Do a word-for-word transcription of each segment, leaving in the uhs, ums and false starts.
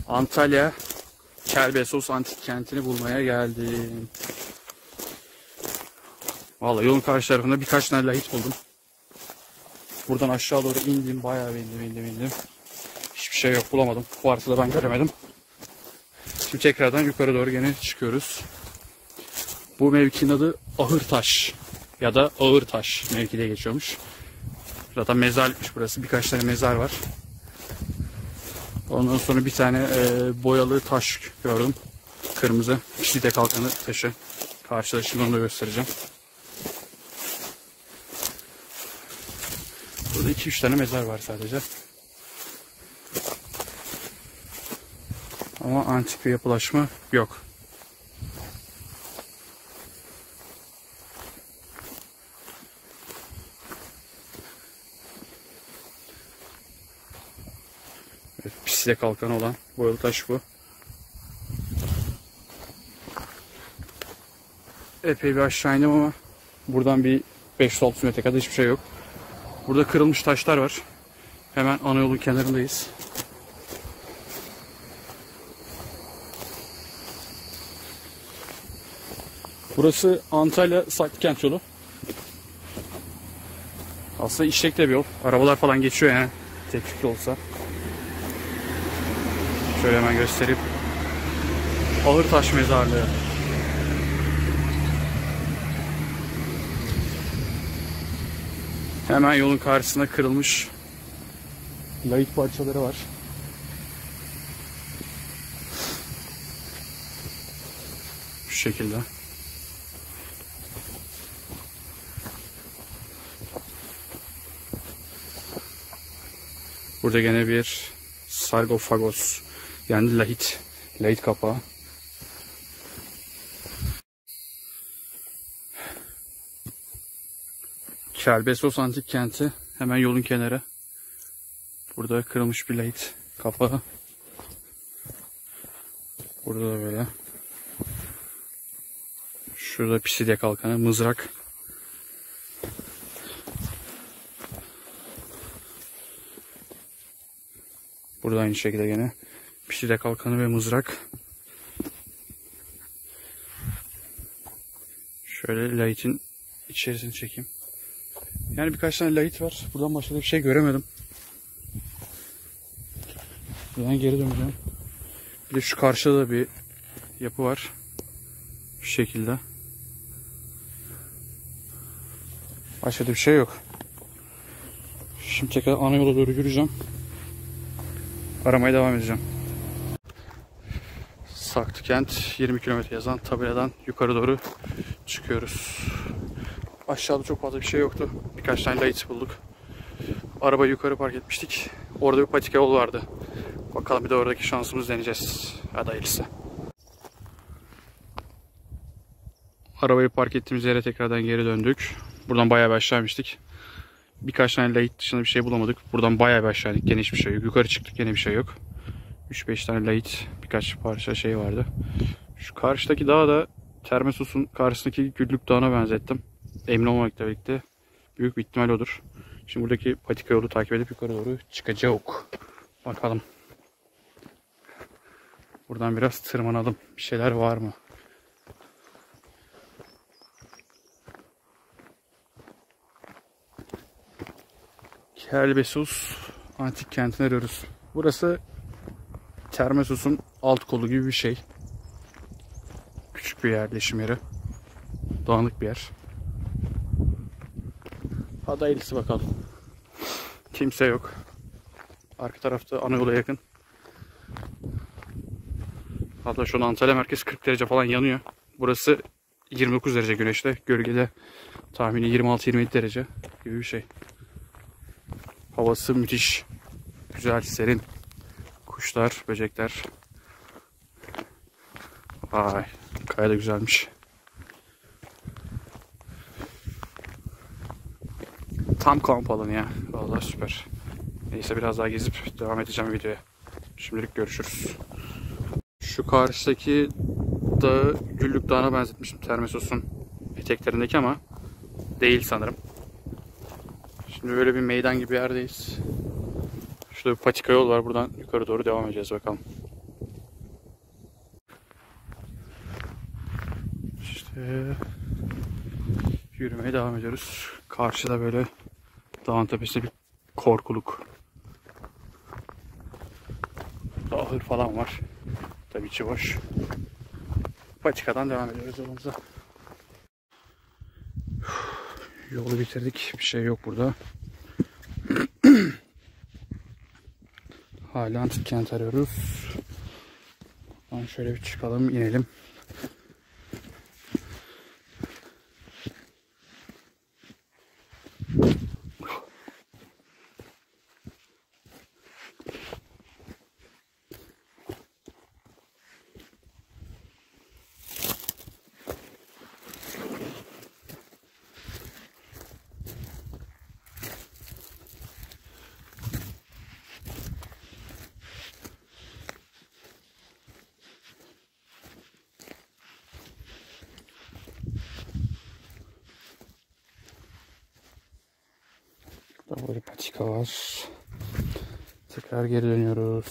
Antalya Kelbesos Antik Kenti'ni bulmaya geldim. Vallahi yolun karşı tarafında birkaç tane lahit buldum. Buradan aşağı doğru indim, bayağı indim, indim, indim. Hiçbir şey yok, bulamadım. Varsa da ben göremedim. Şimdi tekrardan yukarı doğru gene çıkıyoruz. Bu mevkinin adı Ahırtaş ya da Ağırtaş mevkide geçiyormuş. Zaten mezarlıkmış burası. Birkaç tane mezar var. Ondan sonra bir tane e, boyalı taş gördüm. Kırmızı. Piside kalkanı taşı. Karşıda, şimdi onu da göstereceğim. Burada iki üç tane mezar var sadece. Ama antik bir yapılaşma yok. Evet, piside kalkanı olan boyalı taş bu. Epey bir aşağı indim ama buradan bir beş altı metre kadar hiçbir şey yok. Burada kırılmış taşlar var. Hemen ana yolun kenarındayız. Burası Antalya Saklıkent yolu. Aslında işlek de bir yol. Arabalar falan geçiyor yani. Teknik olsa. Şöyle hemen göstereyim. Ağırtaş mezarlığı. Hemen yolun karşısında kırılmış lahit parçaları var. Şu şekilde. Burada gene bir sargofagos, yani lahit, lahit kapağı. Kelbesos Antik Kenti hemen yolun kenarı. Burada kırılmış bir lahit kapağı. Burada da böyle. Şurada Pisidya kalkanı, mızrak. Burada aynı şekilde gene Pisidya kalkanı ve mızrak. Şöyle lahitin içerisini çekeyim. Yani birkaç tane lahit var. Buradan başka bir şey göremedim. Buradan geri döneceğim. Bir de şu karşıda da bir yapı var. Şu şekilde. Başka da bir şey yok. Şimdi tekrar ana yola doğru yürüyeceğim. Aramaya devam edeceğim. Saklıkent yirmi kilometre yazan tabeladan yukarı doğru çıkıyoruz. Aşağıda çok fazla bir şey yoktu. Birkaç tane lahit bulduk. Arabayı yukarı park etmiştik. Orada bir patika yol vardı. Bakalım bir de oradaki şansımızı deneyeceğiz. Hadi hayırlısı. Arabayı park ettiğimiz yere tekrardan geri döndük. Buradan bayağı bir aşağı inmiştik. Birkaç tane lahit dışında bir şey bulamadık. Buradan bayağı bir aşağı indik. Gene hiçbir şey yok. Yukarı çıktık, gene bir şey yok. üç beş tane lahit, birkaç parça şey vardı. Şu karşıdaki dağı da Termesos'un karşısındaki Güllük Dağı'na benzettim. Emin olmamakla birlikte büyük bir ihtimal odur. Şimdi buradaki patika yolu takip edip yukarı doğru çıkacağız. Bakalım. Buradan biraz tırmanalım. Bir şeyler var mı? Kelbesos Antik Kenti'ni arıyoruz. Burası Termesos'un alt kolu gibi bir şey. Küçük bir yerleşim yeri. Dağınık bir yer. Hadi hayırlısı bakalım. Kimse yok. Arka tarafta ana yola yakın. Hatta şu an Antalya merkez kırk derece falan yanıyor. Burası yirmi dokuz derece güneşte. Gölgede tahmini yirmi altı yirmi yedi derece gibi bir şey. Havası müthiş. Güzel, serin. Kuşlar, böcekler. Vay, kaya da güzelmiş. Tam kamp alanı ya. Vallahi süper. Neyse biraz daha gezip devam edeceğim videoya. Şimdilik görüşürüz. Şu karşıdaki dağı Güllük Dağı'na benzetmiştim Termesos'un eteklerindeki ama değil sanırım. Şimdi böyle bir meydan gibi bir yerdeyiz. Şurada bir patika yol var. Buradan yukarı doğru devam edeceğiz bakalım. Ve yürümeye devam ediyoruz. Karşıda böyle dağın tepesinde bir korkuluk. Ahır falan var. Tabii içi boş. Patikadan devam ediyoruz yolumuza. Yolu bitirdik. Bir şey yok burada. Hala antik kent arıyoruz. Buradan şöyle bir çıkalım, inelim. Burada böyle patika var. Tekrar geri dönüyoruz.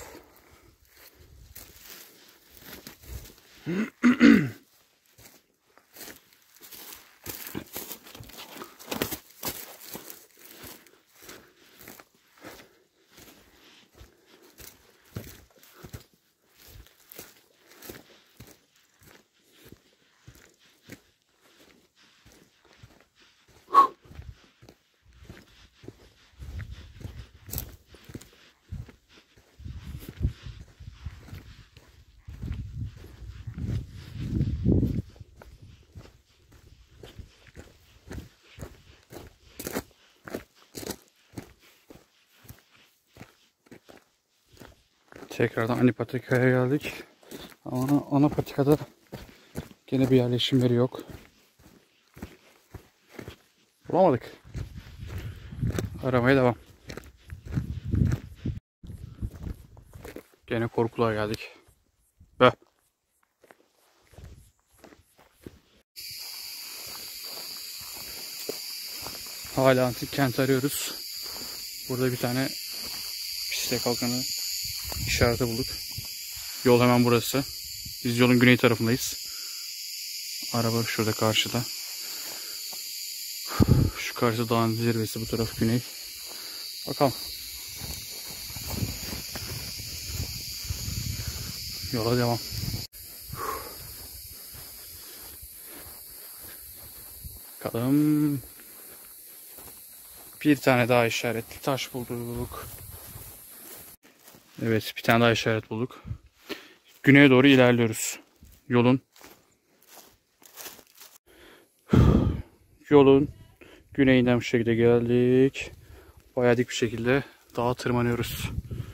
Tekrardan ani patikaya geldik. Ama ana patikada gene bir yerleşim yeri yok. Bulamadık. Aramaya devam. Gene korkuluğa geldik. Be. Hala antik kent arıyoruz. Burada bir tane piste kalkanı işareti bulduk. Yol hemen burası. Biz yolun güney tarafındayız. Araba şurada karşıda. Şu karşı dağın zirvesi, bu taraf güney. Bakalım. Yola devam. Bakalım. Bir tane daha işaretli taş bulduk. Evet, bir tane daha işaret bulduk. Güneye doğru ilerliyoruz. Yolun Yolun güneyinden bu şekilde geldik. Bayağı dik bir şekilde dağa tırmanıyoruz.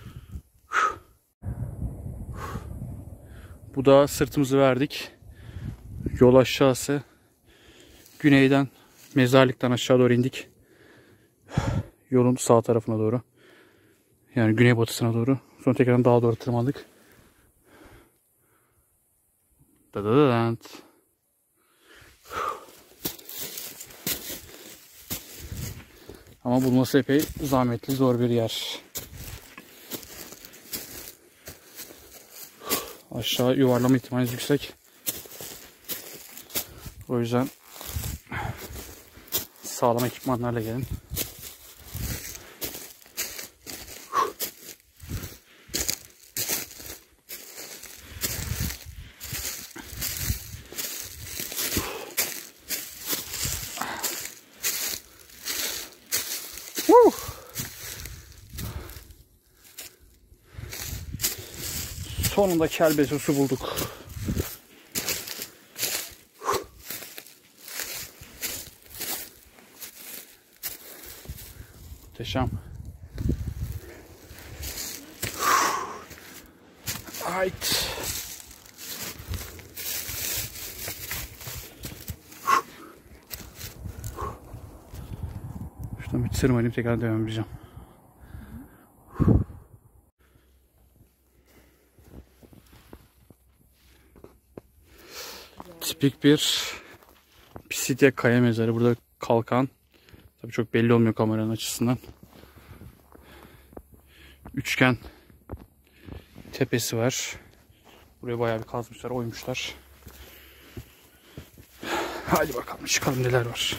Bu dağa sırtımızı verdik. Yol aşağısı. Güneyden, mezarlıktan aşağı doğru indik. Yolun sağ tarafına doğru. Yani güneybatısına doğru. Sonra tekrar dağa doğru tırmandık. Dadadadant. Ama bulması epey zahmetli, zor bir yer. Aşağı yuvarlama ihtimaliniz yüksek. O yüzden sağlam ekipmanlarla gelin. Sonunda kelbeze su bulduk. Muhteşem. Ait. Şuradan bir tırmanayım, tekrar devam edeceğim. Tipik bir Pisidya kaya mezarı. Burada kalkan. Tabii çok belli olmuyor kameranın açısından. Üçgen tepesi var. Buraya bayağı bir kazmışlar, oymuşlar. Hadi bakalım çıkalım, neler var.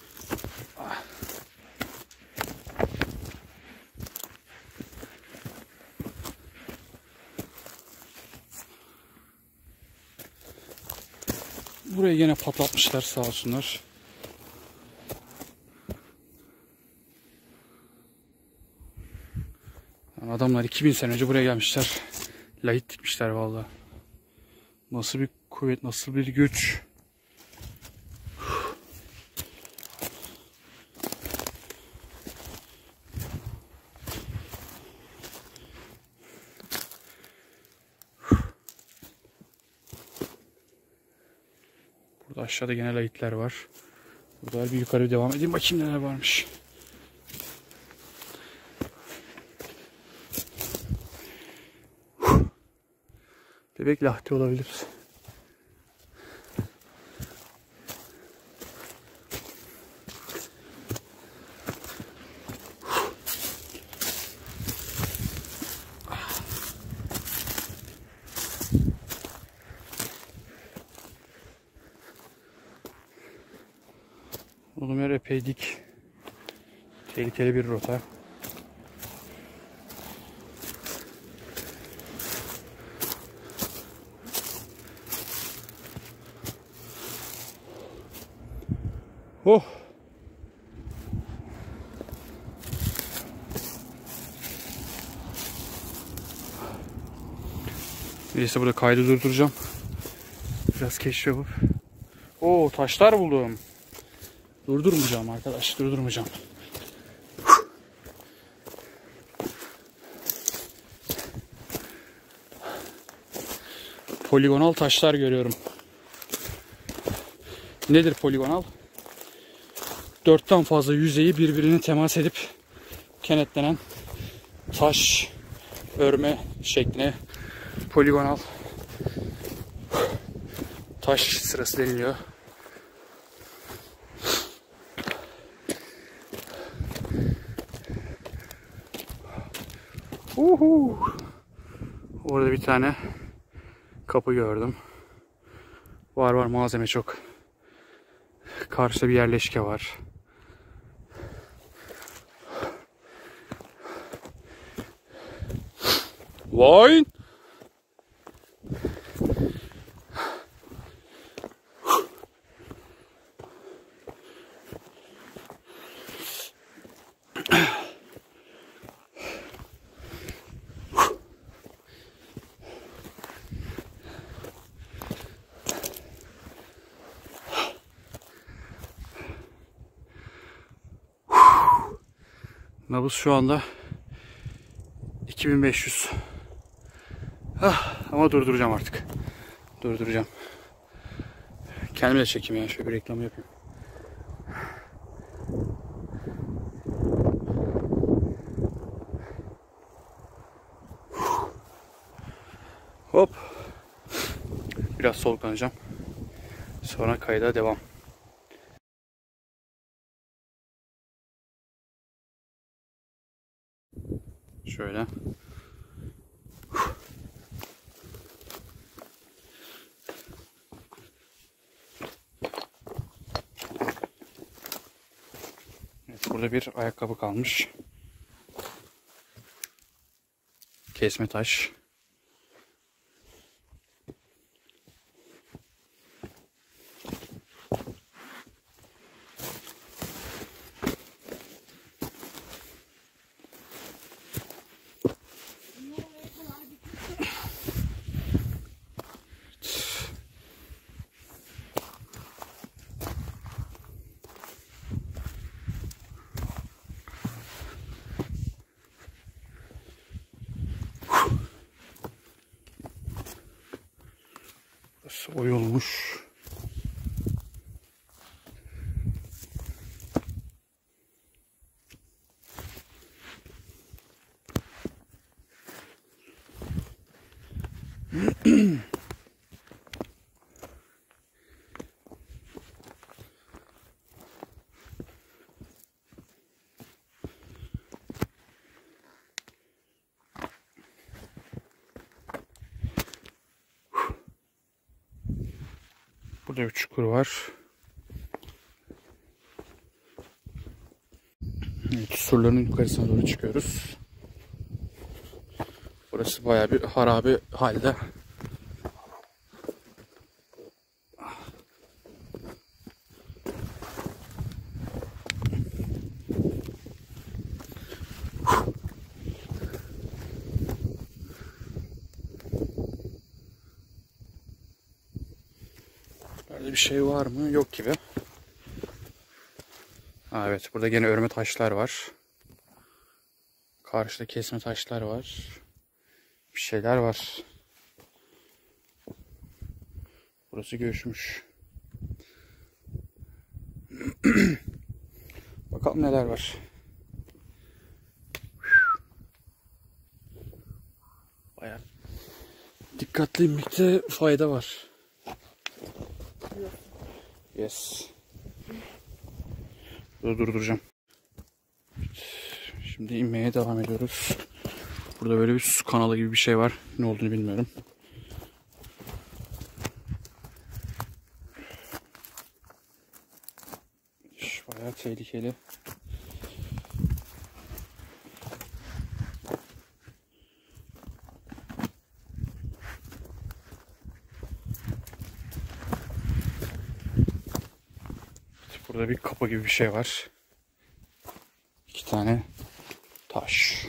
Burayı yine patlatmışlar sağ olsunlar. Yani adamlar iki bin sene önce buraya gelmişler. Lahit dikmişler vallahi. Nasıl bir kuvvet, nasıl bir güç. Burada aşağıda gene lahitler var. Burada bir yukarı devam edeyim, bakayım neler varmış. Bebek lahti olabilir. Oğlum yer epey dik. Tehlikeli bir rota. Oh! Neyse burada kaydı durduracağım. Biraz keşif yapıp. Oo, taşlar buldum. Durdurmayacağım arkadaş, durdurmayacağım. Poligonal taşlar görüyorum. Nedir poligonal? Dörtten fazla yüzeyi birbirine temas edip kenetlenen taş örme şekline poligonal taş sırası deniliyor. Uhu. Orada bir tane kapı gördüm. Var var, malzeme çok. Karşıda bir yerleşke var. Vay! Nabız şu anda iki bin beş yüz. Ah, ama durduracağım artık. Durduracağım. Kendime de çekeyim yani, şöyle bir reklam yapayım. Hop. Biraz soluklanacağım. Sonra kayda devam. Şöyle. Evet, burada bir ayakkabı kalmış. Kesme taş. Oyulmuş. Burada bir çukur var. surlarının yukarısına doğru çıkıyoruz. Burası bayağı bir harabe halde. Burada bir şey var mı? Yok gibi. Ha, evet, burada gene örme taşlar var. Karşıda kesme taşlar var. Bir şeyler var. Burası göçmüş. Bakalım neler var. Bayağı dikkatli inmekte fayda var. Yes. Burada durduracağım. Şimdi inmeye devam ediyoruz. Burada böyle bir su kanalı gibi bir şey var. Ne olduğunu bilmiyorum. Bayağı tehlikeli. Burada bir kapı gibi bir şey var. İki tane taş.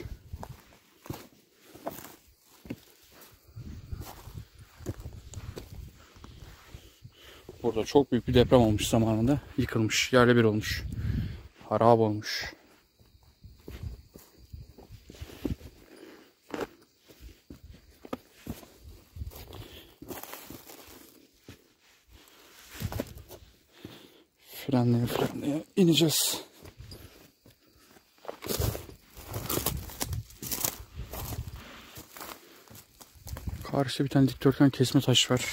Burada çok büyük bir deprem olmuş zamanında. Yıkılmış, yerle bir olmuş. Harap olmuş. Frenleye frenleye ineceğiz. Karşıda bir tane dikdörtgen kesme taş var.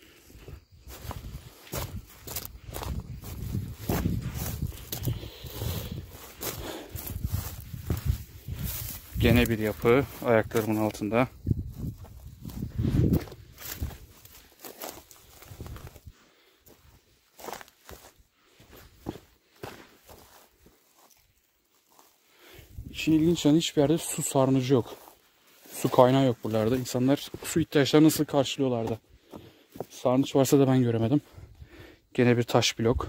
Gene bir yapı ayaklarımın altında. İşin ilginç yanı hiçbir yerde su sarnıcı yok. Su kaynağı yok buralarda. İnsanlar su ihtiyaçlarını nasıl karşılıyorlardı? Sarnıç varsa da ben göremedim. Gene bir taş blok.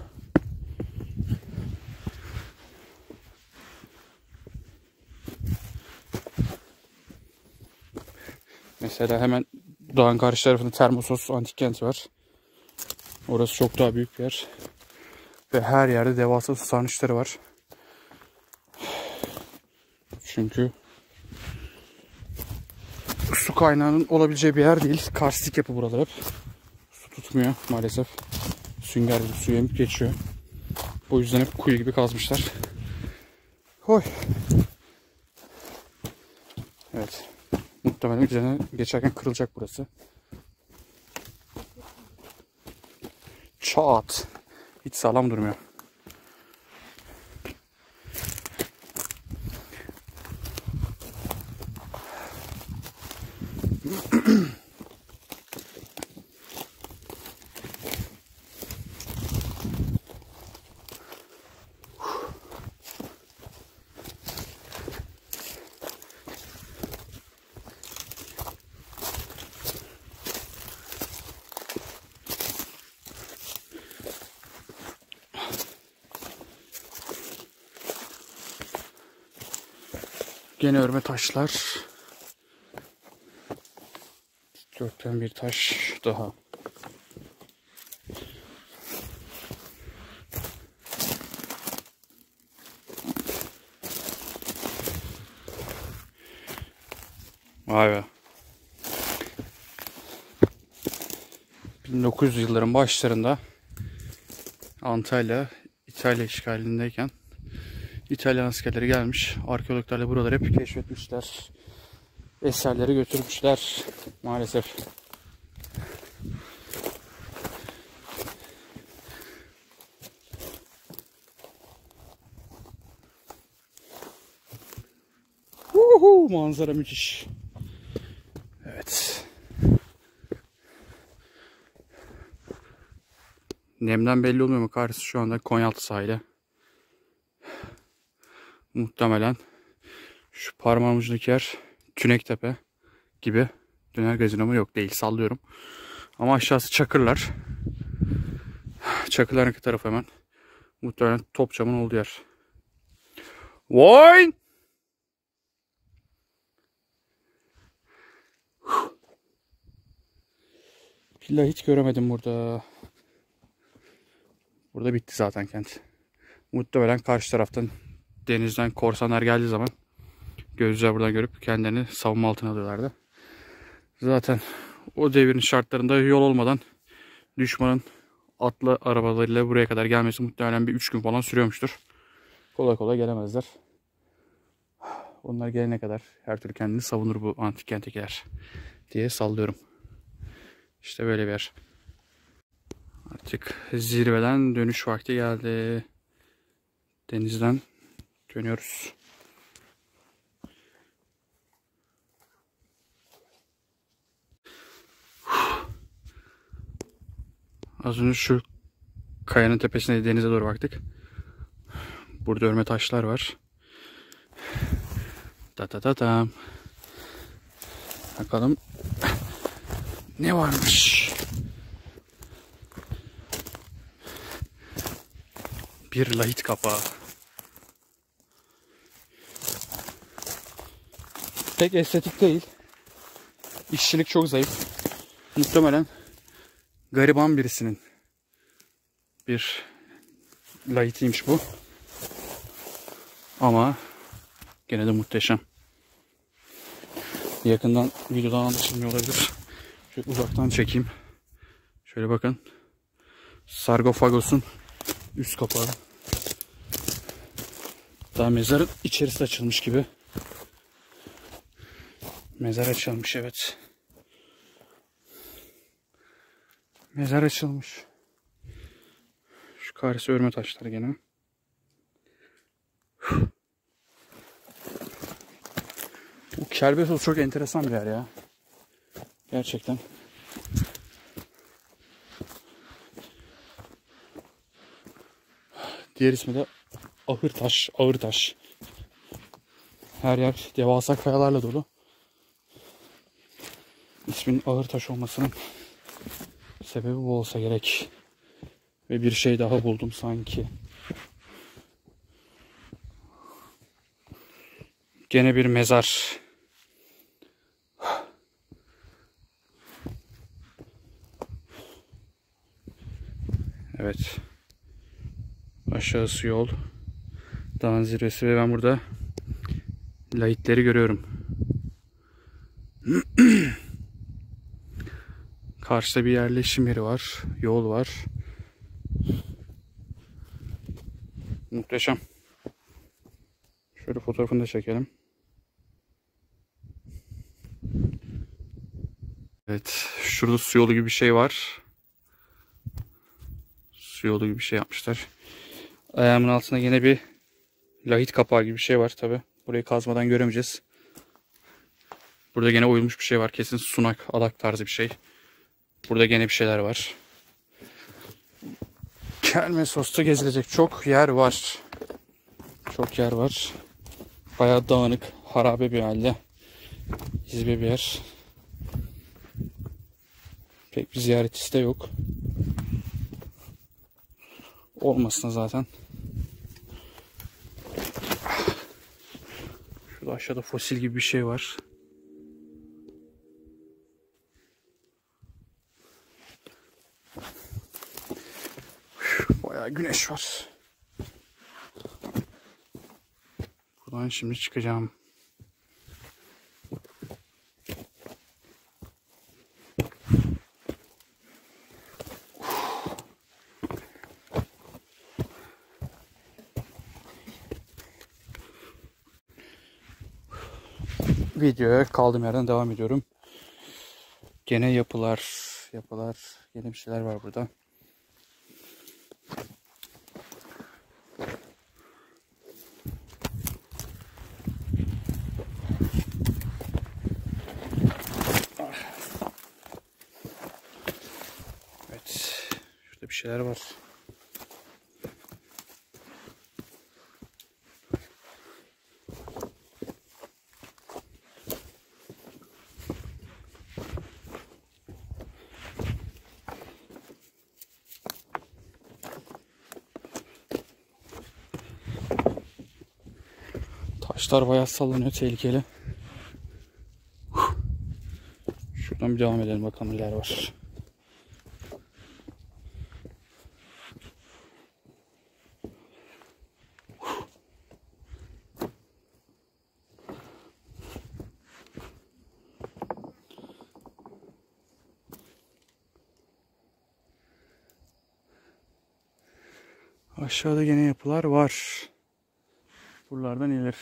Mesela hemen dağın karşı tarafında Termosos antik kenti var. Orası çok daha büyük bir yer. Ve her yerde devasa su sarnıçları var. Çünkü su kaynağının olabileceği bir yer değil. Karstik yapı buralar hep. Su tutmuyor maalesef. Sünger gibi suyu emip geçiyor. O yüzden hep kuyu gibi kazmışlar. Hoy. Evet. Muhtemelen üzerine geçerken kırılacak burası. Çat. Hiç sağlam durmuyor. Gene örme taşlar. Dörtten bir taş daha. Vay be. bin dokuz yüz yılların başlarında Antalya İtalya işgalindeyken İtalyan askerleri gelmiş. Arkeologlarla buraları hep keşfetmişler. Eserleri götürmüşler. Maalesef. Uhu, manzara müthiş. Evet. Nemden belli olmuyor mu? Karşısı şu anda Konyaaltı sahili. Muhtemelen şu parmağım ucundaki yer Tünektepe gibi. Döner gazino mu? Yok değil, sallıyorum. Ama aşağısı Çakırlar. Çakırların iki tarafı hemen. Muhtemelen Topçam'ın olduğu yer. Vay! Villa hiç göremedim burada. Burada bitti zaten kent. Muhtemelen karşı taraftan denizden korsanlar geldiği zaman gözler buradan görüp kendilerini savunma altına alıyorlardı. Zaten o devrin şartlarında yol olmadan düşmanın atlı arabalarıyla buraya kadar gelmesi muhtemelen bir üç gün falan sürüyormuştur. Kolay kolay gelemezler. Onlar gelene kadar her türlü kendini savunur bu antik kenttekiler diye sallıyorum. İşte böyle bir yer. Artık zirveden dönüş vakti geldi. Denizden dönüyoruz. Az önce şu kayanın tepesine denize doğru baktık. Burada örme taşlar var. Ta ta ta ta. Bakalım ne varmış. Bir lahit kapağı. Pek estetik değil. İşçilik çok zayıf. Muhtemelen gariban birisinin bir lahitiymiş bu. Ama gene de muhteşem. Yakından videodan anlaşılmıyor olabilir. Şöyle uzaktan çekeyim. Şöyle bakın. Sargofagos'un üst kapağı. Daha mezarın içerisi açılmış gibi. Mezar açılmış, evet. Mezar açılmış. Şu karesi örme taşları gene. Bu Kelbesos çok enteresan bir yer ya. Gerçekten. Diğer ismi de Ahırtaş. Ağırtaş. Her yer devasa kayalarla dolu. İsminin Ağırtaş olmasının sebebi bu olsa gerek. Ve bir şey daha buldum sanki. Gene bir mezar. Evet. Aşağısı yol. Dağın zirvesi ve ben burada lahitleri görüyorum. Karşıda bir yerleşim yeri var. Yol var. Muhteşem. Şöyle fotoğrafını da çekelim. Evet. Şurada su yolu gibi bir şey var. Su yolu gibi bir şey yapmışlar. Ayağımın altında yine bir lahit kapağı gibi bir şey var tabi. Burayı kazmadan göremeyeceğiz. Burada gene oyulmuş bir şey var. Kesin sunak, adak tarzı bir şey. Burada gene bir şeyler var. Kelmesos'ta gezilecek çok yer var. Çok yer var. Bayağı dağınık, harabe bir halde. Hizbe bir yer. Pek bir ziyaretçisi de yok. Olmasın zaten. Şurada aşağıda fosil gibi bir şey var. Bayağı güneş var. Buradan şimdi çıkacağım. Videoya kaldığım yerden devam ediyorum. Gene yapılar, yapılar, yeni bir şeyler var burada. Evet, şurada bir şeyler var. Taşlar bayağı sallanıyor, tehlikeli. Şuradan bir devam edelim bakalım neler var. Aşağıda gene yapılar var. Buralardan iler.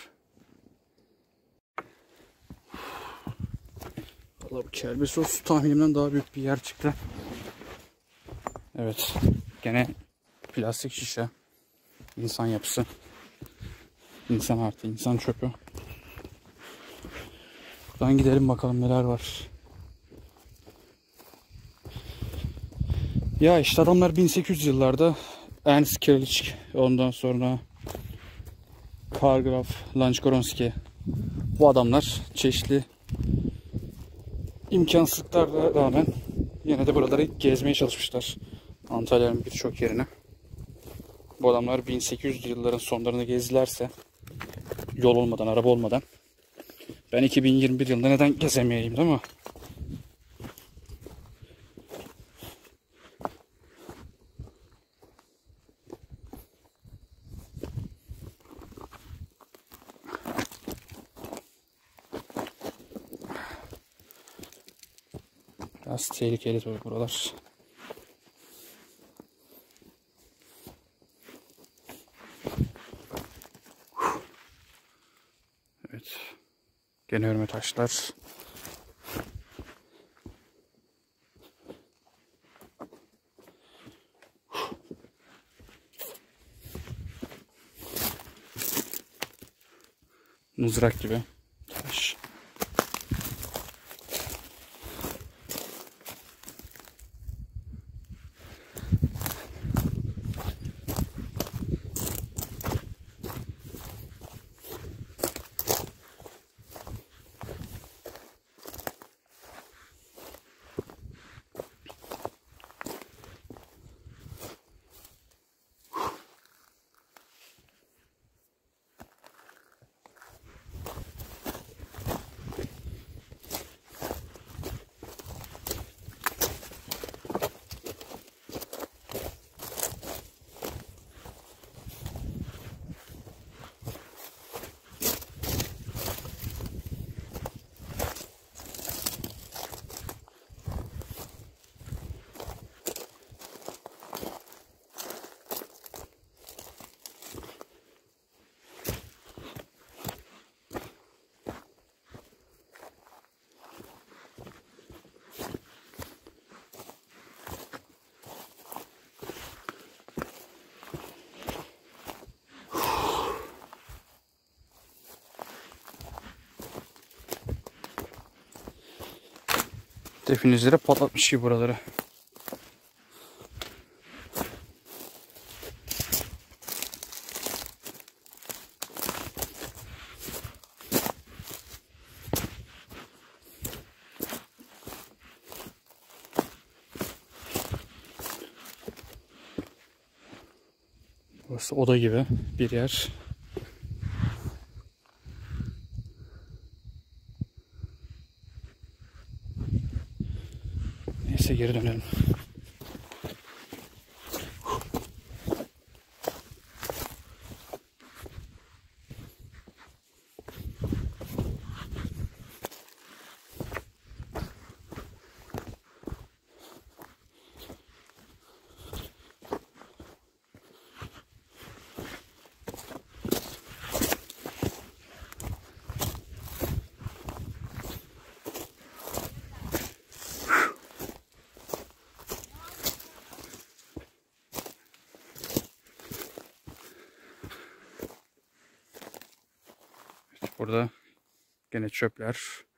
Valla bu Kerberos tahminimden daha büyük bir yer çıktı. Evet. Gene plastik şişe. İnsan yapısı. İnsan artı insan çöpü. Buradan gidelim bakalım neler var. Ya işte adamlar bin sekiz yüz yıllarda Ernst Kirliç, ondan sonra Karl Graf Lanchgoronski, bu adamlar çeşitli imkansızlıklara rağmen yine de buraları gezmeye çalışmışlar. Antalya'nın birçok yerine. Bu adamlar bin sekiz yüz yılların sonlarını gezdilerse, yol olmadan, araba olmadan, ben iki bin yirmi bir yılında neden gezemeyeyim, değil mi? Biraz tehlikeli tabii buralar. Evet. Gene örme taşlar. Mızrak gibi taş. Definizlere patlatmış gibi buraları. Burası oda gibi bir yer. Neyse geri dönelim. Burada gene çöpler.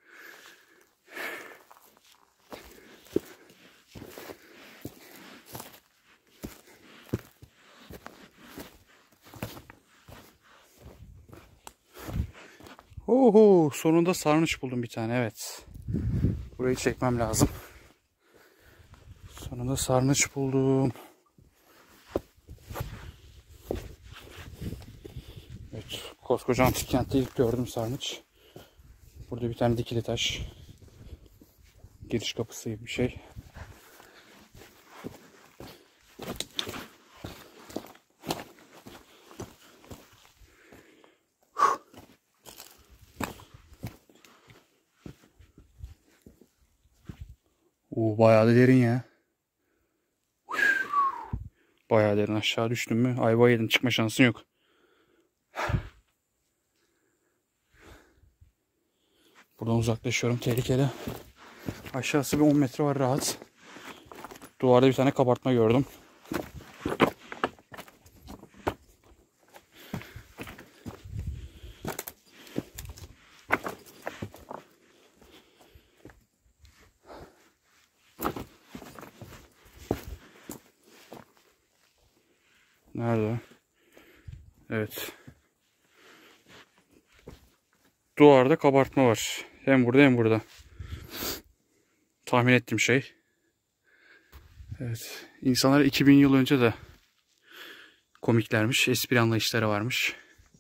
Oho, sonunda sarnıç buldum bir tane, evet. Burayı çekmem lazım. Sonunda sarnıç buldum. Evet, Koskoca antik kentte ilk gördüm sarnıç. Burada bir tane dikili taş. Giriş kapısı gibi bir şey. Oo, bayağı da derin ya. Bayağı derin, aşağı düştün mü ayva yedin, çıkma şansın yok. Buradan uzaklaşıyorum, tehlikeli. Aşağısı bir on metre var rahat. Duvarda bir tane kabartma gördüm. Nerede? Evet. Duvarda kabartma var. Hem burada hem burada. Tahmin ettiğim şey. Evet. İnsanlar iki bin yıl önce de komiklermiş. Espri anlayışları varmış.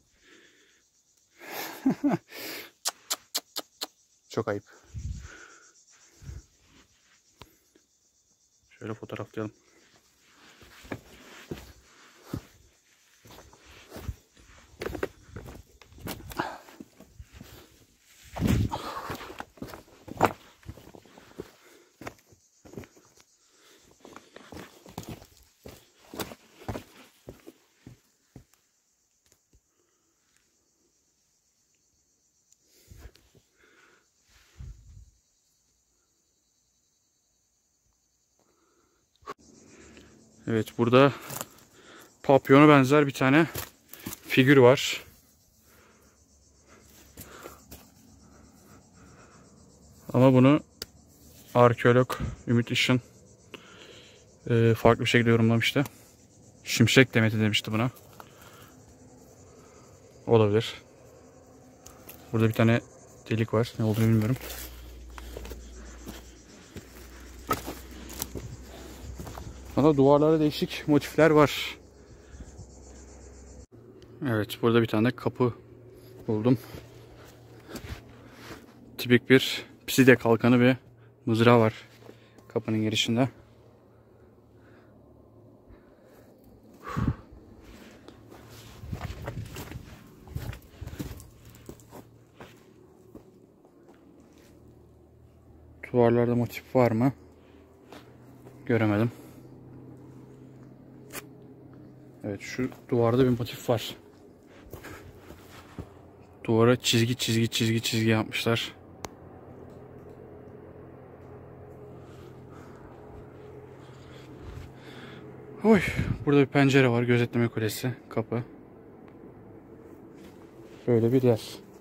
Çok ayıp. Şöyle fotoğraflayalım. Evet, burada papyona benzer bir tane figür var. Ama bunu arkeolog Ümit Işın e, farklı bir şekilde yorumlamıştı. Şimşek demeti demişti buna. Olabilir. Burada bir tane delik var. Ne olduğunu bilmiyorum. Ama duvarlarda değişik motifler var. Evet, burada bir tane kapı buldum. Tipik bir pside kalkanı bir mızrağı var kapının girişinde. Duvarlarda motif var mı? Göremedim. Evet, şu duvarda bir motif var. Duvara çizgi çizgi çizgi çizgi yapmışlar. Oy, burada bir pencere var, gözetleme kulesi, kapı. Böyle bir yer.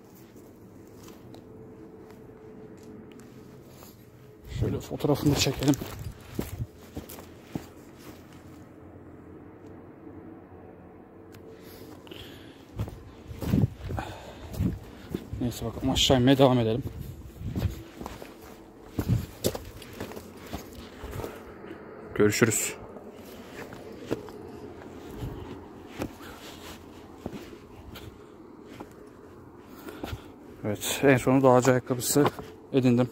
Şöyle fotoğrafını da çekelim. Neyse bakalım, aşağı inmeye devam edelim. Görüşürüz. Evet, en sonu dağcı ayakkabısı edindim.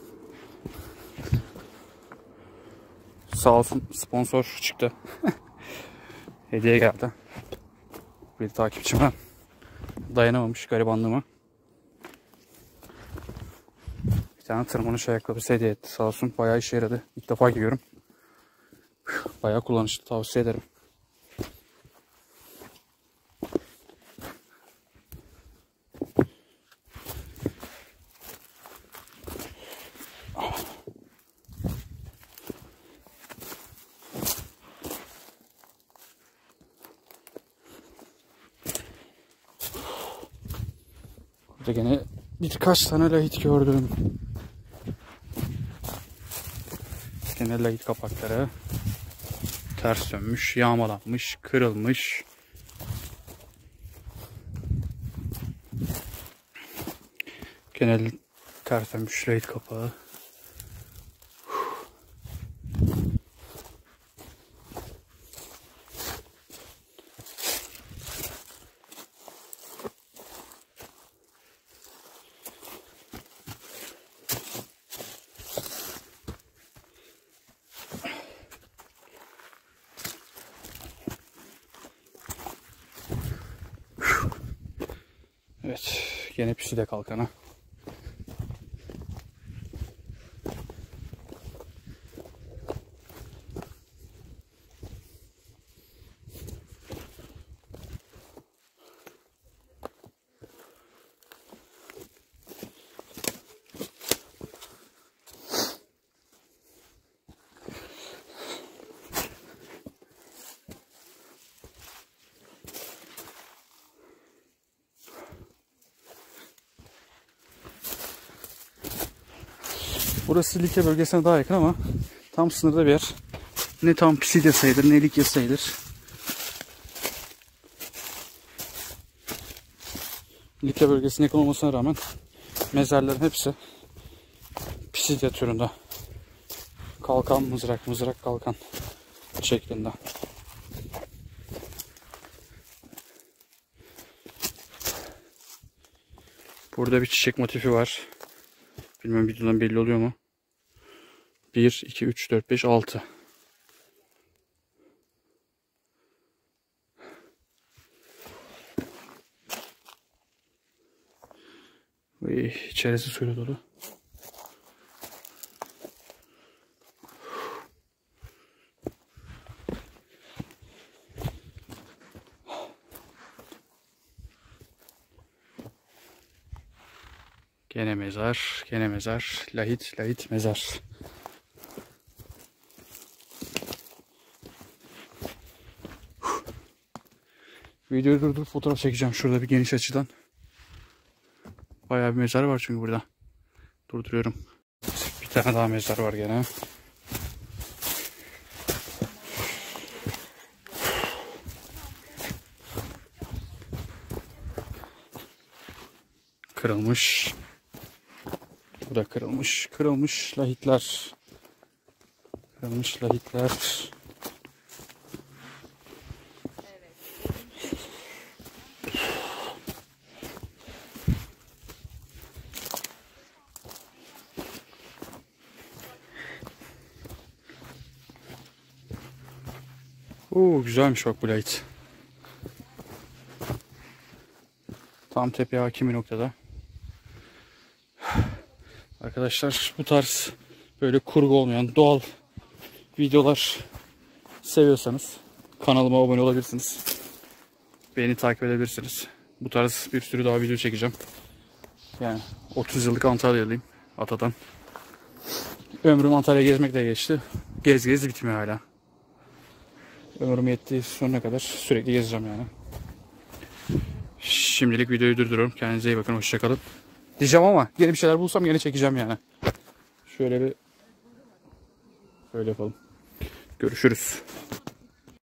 Sağ olsun sponsor çıktı. Hediye geldi. Bir takipçime dayanamamış garibanlığıma. Bir tane tırmanış ayakkabısı hediye etti. Sağ olsun, bayağı işe yaradı. İlk defa giyiyorum. Bayağı kullanışlı, tavsiye ederim. Burada gene birkaç tane lahit gördüm. Gene lahit kapakları. Ters dönmüş, yağmalanmış, kırılmış. Genel ters dönmüş lahit kapağı. Yine Piside kalkanı. Burası Likya bölgesine daha yakın ama tam sınırda bir yer. Ne tam Piside sayılır ne Likya sayılır. Likya bölgesine yakın olmasına rağmen mezarların hepsi Piside türünde. Kalkan, mızrak, mızrak, kalkan şeklinde. Burada bir çiçek motifi var. Bilmem videodan belli oluyor mu? bir, iki, üç, dört, beş, altı. Ve içerisi suyla dolu. Gene mezar, gene mezar. Lahit, lahit, mezar. Videoyu durdurup fotoğraf çekeceğim şurada bir geniş açıdan. Bayağı bir mezar var çünkü burada. Durduruyorum. Bir tane daha mezar var gene. Kırılmış. Bu da kırılmış. Kırılmış lahitler. Kırılmış lahitler. Oo, güzelmiş bak bu lahit. Tam tepeye hakim bir noktada. Arkadaşlar bu tarz böyle kurgu olmayan doğal videolar seviyorsanız kanalıma abone olabilirsiniz. Beni takip edebilirsiniz. Bu tarz bir sürü daha video çekeceğim. Yani otuz yıllık Antalyalıyım atadan. Ömrüm Antalya gezmekle geçti. Gez gez bitmiyor hala. Ömrüm yettiği sonuna kadar sürekli gezeceğim yani. Şimdilik videoyu durduruyorum. Kendinize iyi bakın. Hoşçakalın. Diyeceğim ama yeni bir şeyler bulsam yine çekeceğim yani. Şöyle bir böyle yapalım. Görüşürüz.